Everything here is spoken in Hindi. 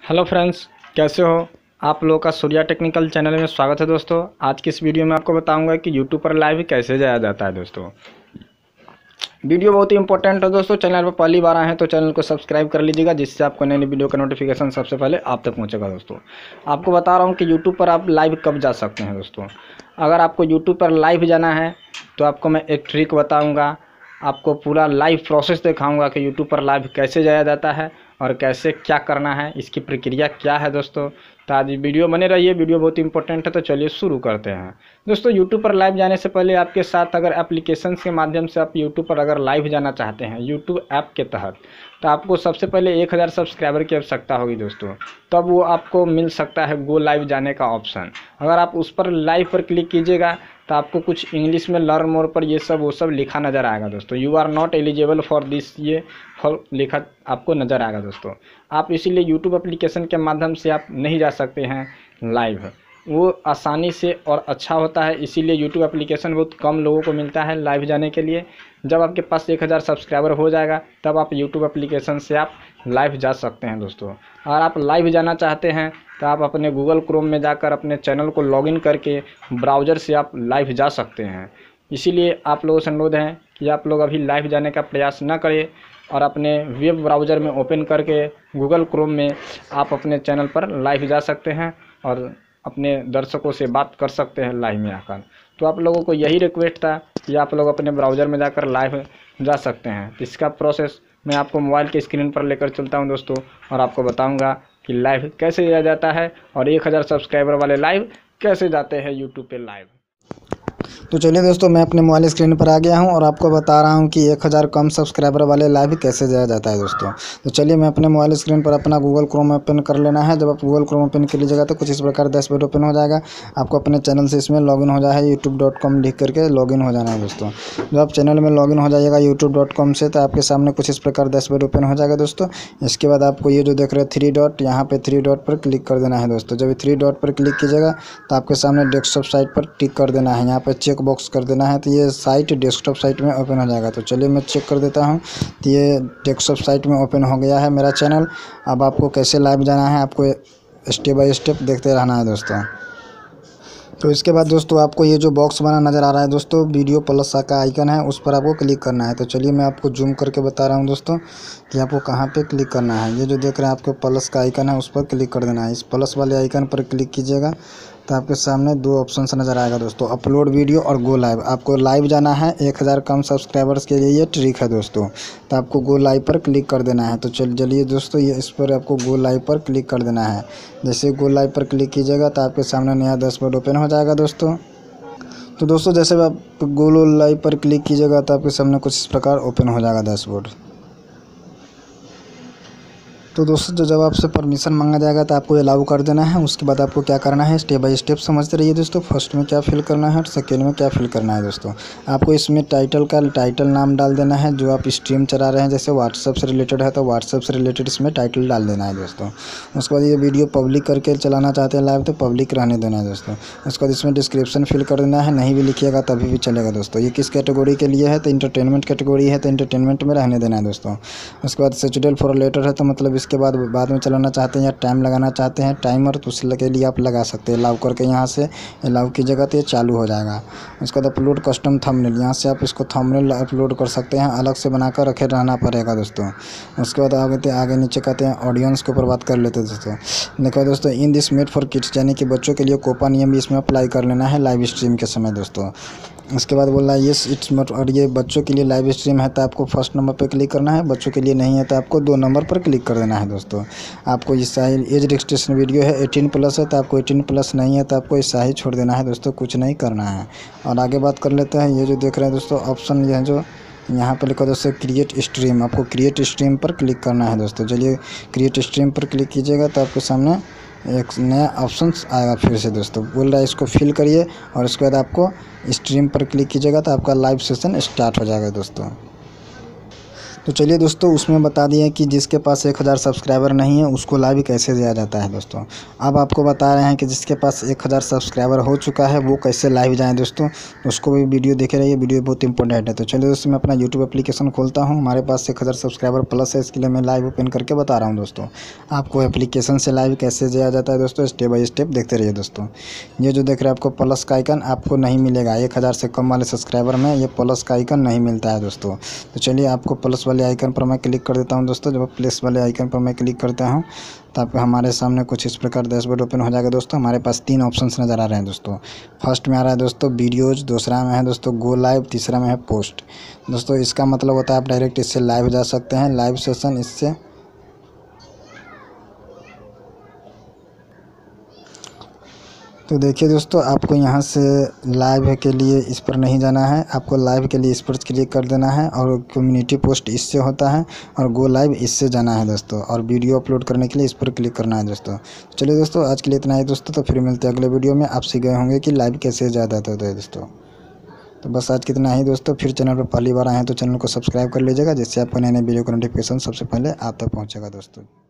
हेलो फ्रेंड्स, कैसे हो आप लोगों का सूर्या टेक्निकल चैनल में स्वागत है। दोस्तों आज की इस वीडियो में आपको बताऊंगा कि यूट्यूब पर लाइव कैसे जाया जाता है। दोस्तों वीडियो बहुत ही इंपॉर्टेंट है। दोस्तों चैनल पर पहली बार आए हैं तो चैनल को सब्सक्राइब कर लीजिएगा, जिससे आपको नई नई वीडियो का नोटिफिकेशन सबसे पहले आप तक पहुंचेगा। दोस्तों आपको बता रहा हूं कि यूट्यूब पर आप लाइव कब जा सकते हैं। दोस्तों अगर आपको यूट्यूब पर लाइव जाना है तो आपको मैं एक ट्रिक बताऊँगा, आपको पूरा लाइव प्रोसेस दिखाऊंगा कि यूट्यूब पर लाइव कैसे जाया जाता है और कैसे क्या करना है, इसकी प्रक्रिया क्या है। दोस्तों तो आज वीडियो बने रहिए, वीडियो बहुत इंपॉर्टेंट है। तो चलिए शुरू करते हैं। दोस्तों यूट्यूब पर लाइव जाने से पहले आपके साथ अगर एप्लीकेशंस के माध्यम से आप यूट्यूब पर अगर लाइव जाना चाहते हैं यूट्यूब ऐप के तहत, तो आपको सबसे पहले 1000 सब्सक्राइबर की आवश्यकता होगी। दोस्तों तब वो आपको मिल सकता है गो लाइव जाने का ऑप्शन। अगर आप उस पर लाइव पर क्लिक कीजिएगा तो आपको कुछ इंग्लिश में लर्न मोर पर ये सब वो सब लिखा नज़र आएगा। दोस्तों you are not eligible for this, ये फॉर लिखा आपको नज़र आएगा। दोस्तों आप इसीलिए यूट्यूब एप्लीकेशन के माध्यम से आप नहीं जा सकते हैं लाइव, वो आसानी से और अच्छा होता है। इसीलिए यूट्यूब एप्लीकेशन बहुत कम लोगों को मिलता है लाइव जाने के लिए। जब आपके पास 1000 सब्सक्राइबर हो जाएगा तब आप यूट्यूब एप्लीकेशन से आप लाइव जा सकते हैं। दोस्तों अगर आप लाइव जाना चाहते हैं तो आप अपने गूगल क्रोम में जाकर अपने चैनल को लॉगिन करके ब्राउज़र से आप लाइव जा सकते हैं। इसीलिए आप लोगों से अनुरोध है कि आप लोग अभी लाइव जाने का प्रयास न करें और अपने वेब ब्राउज़र में ओपन करके गूगल क्रोम में आप अपने चैनल पर लाइव जा सकते हैं और अपने दर्शकों से बात कर सकते हैं लाइव में आकर। तो आप लोगों को यही रिक्वेस्ट था कि आप लोग अपने ब्राउज़र में जाकर लाइव जा सकते हैं। इसका प्रोसेस मैं आपको मोबाइल के स्क्रीन पर लेकर चलता हूं दोस्तों, और आपको बताऊंगा कि लाइव कैसे जाया जाता है और 1000 सब्सक्राइबर वाले लाइव कैसे जाते हैं यूट्यूब पे लाइव। तो चलिए दोस्तों, मैं अपने मोबाइल स्क्रीन पर आ गया हूं और आपको बता रहा हूं कि 1000 कम सब्सक्राइबर वाले लाइव कैसे जाया जाता है। दोस्तों तो चलिए, मैं अपने मोबाइल स्क्रीन पर अपना गूगल क्रोम ओपन कर लेना है। जब आप गूगल क्रोम ओपन कर लीजिएगा तो कुछ इस प्रकार डैशबोर्ड ओपन हो जाएगा। आपको अपने चैनल से इसमें लॉगिन हो जाए, youtube.com लिख करके लॉगिन हो जाना है। दोस्तों जब आप चैनल में लॉगिन हो जाइएगा youtube.com से, तो आपके सामने कुछ इस प्रकार डैशबोर्ड ओपन हो जाएगा। दोस्तों इसके बाद आपको ये जो देख रहे हैं 3 डॉट, यहाँ पे 3 डॉट पर क्लिक कर देना है। दोस्तों जब 3 डॉट पर क्लिक कीजिएगा तो आपके सामने डेस्कटॉप साइट पर टिक कर देना है, यहाँ पर चेक बॉक्स कर देना है, तो ये साइट डेस्कटॉप साइट में ओपन हो जाएगा। तो चलिए मैं चेक कर देता हूँ। तो ये डेस्कटॉप साइट में ओपन हो गया है मेरा चैनल। अब आपको कैसे लाइव जाना है, आपको स्टेप बाय स्टेप देखते रहना है। दोस्तों तो इसके बाद दोस्तों आपको ये जो बॉक्स बना नज़र आ रहा है दोस्तों, वीडियो प्लस का आइकन है, उस पर आपको क्लिक करना है। तो चलिए मैं आपको जूम करके बता रहा हूँ दोस्तों कि आपको कहाँ पे क्लिक करना है। ये जो देख रहे हैं आपके प्लस का आइकन है, उस पर क्लिक कर देना है। इस प्लस वाले आइकन पर क्लिक कीजिएगा तो आपके सामने 2 ऑप्शंस नज़र आएगा दोस्तों, अपलोड वीडियो और गो लाइव। आपको लाइव जाना है 1000 कम सब्सक्राइबर्स के लिए, ये ट्रिक है दोस्तों। तो आपको गो लाइव पर क्लिक कर देना है। तो चलिए दोस्तों, ये इस पर आपको गो लाइव पर क्लिक कर देना है। जैसे गो लाइव पर क्लिक कीजिएगा तो आपके सामने नया डैशबोर्ड ओपन हो जाएगा। दोस्तों तो दोस्तों जैसे आप गो लाइव पर क्लिक कीजिएगा तो आपके सामने कुछ इस प्रकार ओपन हो जाएगा डैशबोर्ड। तो दोस्तों जब आपसे परमिशन मांगा जाएगा तो आपको अलाउ कर देना है। उसके बाद आपको क्या करना है, स्टेप बाय स्टेप समझते रहिए दोस्तों। फर्स्ट में क्या फिल करना है और सेकेंड में क्या फिल करना है। दोस्तों आपको इसमें टाइटल नाम डाल देना है जो आप स्ट्रीम चला रहे हैं। जैसे व्हाट्सएप से रिलेटेड है तो व्हाट्सएप से रिलेटेड इसमें टाइटल डाल देना है दोस्तों। उसके बाद ये वीडियो पब्लिक करके चलाना चाहते हैं लाइव तो पब्लिक रहने देना है दोस्तों। उसके बाद इसमें डिस्क्रिप्शन फिल कर देना है, नहीं भी लिखिएगा तभी भी चलेगा दोस्तों। ये किस कैटेगरी के लिए है, तो इंटरटेनमेंट कैटेगरी है तो इंटरटेनमेंट में रहने देना है दोस्तों। उसके बाद शेड्यूल फॉर लेटर है तो मतलब इसके बाद में चलाना चाहते हैं या टाइम लगाना चाहते हैं टाइमर, तो उसके लिए आप लगा सकते हैं। अलाउ करके यहाँ से अलाउ की जगह तो ये चालू हो जाएगा। उसके बाद अपलोड कस्टम थंबनेल, यहाँ से आप इसको थंबनेल अपलोड कर सकते हैं, अलग से बनाकर रखे रहना पड़ेगा दोस्तों। उसके बाद आगे नीचे कहते हैं ऑडियंस के ऊपर बात कर लेते हैं दोस्तों। देखो दोस्तों, in this made for kids, यानी कि बच्चों के लिए कोपा नियम भी इसमें अप्लाई कर लेना है लाइव स्ट्रीम के समय दोस्तों। इसके बाद बोल रहा है येस इट्स मट, और ये बच्चों के लिए लाइव स्ट्रीम है तो आपको फर्स्ट नंबर पर क्लिक करना है, बच्चों के लिए नहीं है तो आपको 2 नंबर पर क्लिक कर देना है दोस्तों। आपको इस एज रिस्ट्रिक्शन वीडियो है 18+ है तो आपको 18+ नहीं है तो आपको ऐसा ही छोड़ देना है दोस्तों, कुछ नहीं करना है। और आगे बात कर लेते हैं। ये जो देख रहे हैं दोस्तों ऑप्शन, ये जो यहाँ पर लिखा दोस्तों क्रिएट स्ट्रीम, आपको क्रिएट स्ट्रीम पर क्लिक करना है दोस्तों। चलिए क्रिएट स्ट्रीम पर क्लिक कीजिएगा तो आपके सामने एक नया ऑप्शन आएगा फिर से दोस्तों। बोल रहा है इसको फिल करिए और उसके बाद आपको स्ट्रीम पर क्लिक कीजिएगा तो आपका लाइव सेशन स्टार्ट हो जाएगा दोस्तों। तो चलिए दोस्तों, उसमें बता दिए कि जिसके पास 1000 सब्सक्राइबर नहीं है उसको लाइव कैसे दिया जाता है दोस्तों। अब आपको बता रहे हैं कि जिसके पास 1000 सब्सक्राइबर हो चुका है वो कैसे लाइव जाएँ दोस्तों। उसको भी वीडियो देखे रहिए, वीडियो बहुत इंपॉर्टेंट है। तो चलिए दोस्तों, मैं अपना यूट्यूब एप्लीकेशन खोलता हूँ। हमारे पास 1000 सब्सक्राइबर प्लस है, इसके लिए मैं लाइव ओपन करके बता रहा हूँ दोस्तों। आपको एप्लीकेशन से लाइव कैसे जाया जाता है दोस्तों, स्टेप बाय स्टेप देखते रहिए दोस्तों। ये जो देख रहे हैं आपको प्लस का आइकन, आपको नहीं मिलेगा 1000 से कम वाले सब्सक्राइबर में ये प्लस का आइकन नहीं मिलता है दोस्तों। तो चलिए आपको प्लस वाले आइकन पर मैं क्लिक कर देता हूं दोस्तों। जब प्लस वाले आइकन पर मैं क्लिक करता हूं तो आपको हमारे सामने कुछ इस प्रकार डैशबोर्ड ओपन हो जाएगा दोस्तों। हमारे पास 3 ऑप्शंस नज़र आ रहे हैं दोस्तों। फर्स्ट में आ रहा है दोस्तों वीडियोज़, दूसरा में है दोस्तों गो लाइव, तीसरा में है पोस्ट। दोस्तों इसका मतलब होता है आप डायरेक्ट इससे लाइव जा सकते हैं, लाइव सेशन इससे। तो देखिए दोस्तों, आपको यहाँ से लाइव के लिए इस पर नहीं जाना है, आपको लाइव के लिए इस पर क्लिक कर देना है और कम्युनिटी पोस्ट इससे होता है और गो लाइव इससे जाना है दोस्तों, और वीडियो अपलोड करने के लिए इस पर क्लिक करना है दोस्तों। चलिए दोस्तों, आज के लिए इतना ही दोस्तों। तो फिर मिलते हैं अगले वीडियो में। आप सीख गए होंगे कि लाइव कैसे जाता है दोस्तों। तो बस आज कितना ही दोस्तों। फिर चैनल पर पहली बार आए हैं तो चैनल को सब्सक्राइब कर लीजिएगा, जिससे आपको नए नए वीडियो का नोटिफिकेशन सबसे पहले आप तक पहुँचेगा दोस्तों।